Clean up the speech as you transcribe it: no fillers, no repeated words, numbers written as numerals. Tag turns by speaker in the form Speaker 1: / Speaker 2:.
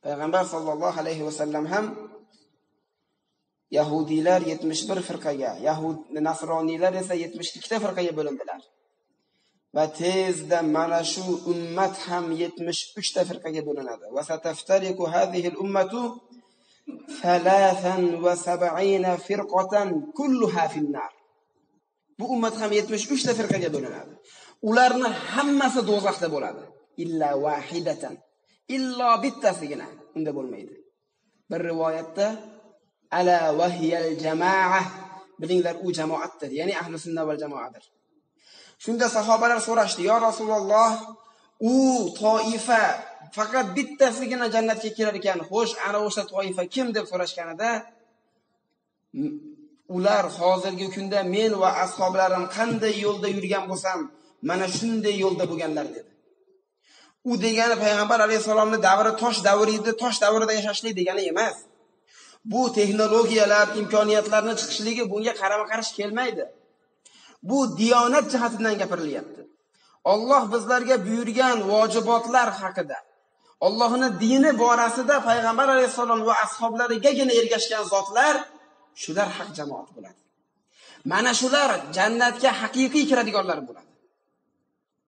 Speaker 1: Payg'ambar sollallohu alayhi vasallam ham Yahudiylar 71 firqaga, Nasroniylar esa 72 ta firqaga bo'lindilar. Va tezda mana shu ummat ham 73 ta firqaga bo'linadi. Va sataftariqu hadhihi al-ummatu 73 firqatan kulluha fin-nar. Bu ummat ham 73 ta firqaga bo'linadi. Ularning hammasi do'zaxda bo'ladi. Illa wahidatan. Illo bittasigina unda bo'lmaydi. Bir rivoyatda ala wahiyal jamaa, bilinglar u jamoatdir, ya'ni ahli sunna va jamoadir. Shunda sahobalar so'rashdi: "Ya Rasululloh, u toifa faqat bittasigina jannatga kirar ekan. Xo'sh, ana o'sha toifa kim?" deb so'rashganida, ular hozirgi kunda men va ashoblarim qanday yo'lda yurgan bo'lsam, mana shunday yo'lda bo'lganlar dedi. U degani payg'ambar alayhisolamning davri tosh davri edi, tosh davrida yashashlik degani emas. Bu texnologiyalar, imkoniyatlarni chiqishligi bunga qarama-qarshi kelmaydi. Bu diyonat jihatidan gapirilyapti. Alloh bizlarga buyurgan vojibotlar haqida, Allohning dini borasida payg'ambar alayhisalom va ashoblarigagina ergashgan zotlar shular haq jamoat bo'ladi. Mana shular jannatga haqiqiy kiradiganlar bo'ladi.